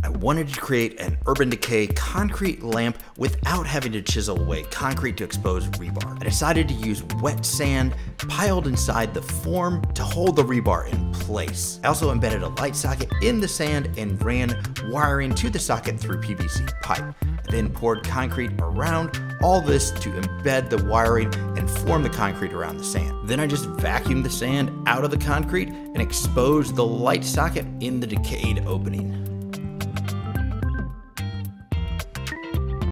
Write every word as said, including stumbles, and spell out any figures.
I wanted to create an urban decay concrete lamp without having to chisel away concrete to expose rebar. I decided to use wet sand piled inside the form to hold the rebar in place. I also embedded a light socket in the sand and ran wiring to the socket through P V C pipe. I then poured concrete around all this to embed the wiring and form the concrete around the sand. Then I just vacuumed the sand out of the concrete and exposed the light socket in the decayed opening.